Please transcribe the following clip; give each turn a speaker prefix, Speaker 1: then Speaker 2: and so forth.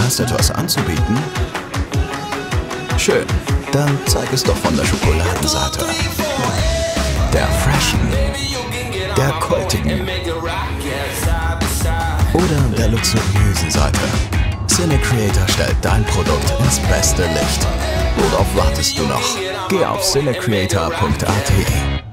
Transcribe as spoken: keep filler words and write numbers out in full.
Speaker 1: hast etwas anzubieten? Schön, dann zeig es doch von der Schokoladenseite, der freshen, der kultigen oder der luxuriösen Seite. CineCreator stellt dein Produkt ins beste Licht. Worauf wartest du noch? Geh auf cine creator punkt a t.